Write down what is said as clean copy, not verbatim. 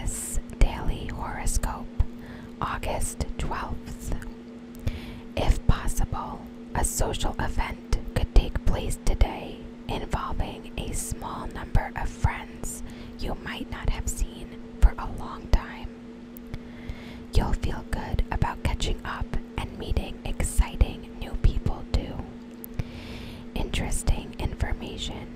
Sagittarius Daily Horoscope, August 12th. If possible, a social event could take place today involving a small number of friends you might not have seen for a long time. You'll feel good about catching up and meeting exciting new people too. Interesting information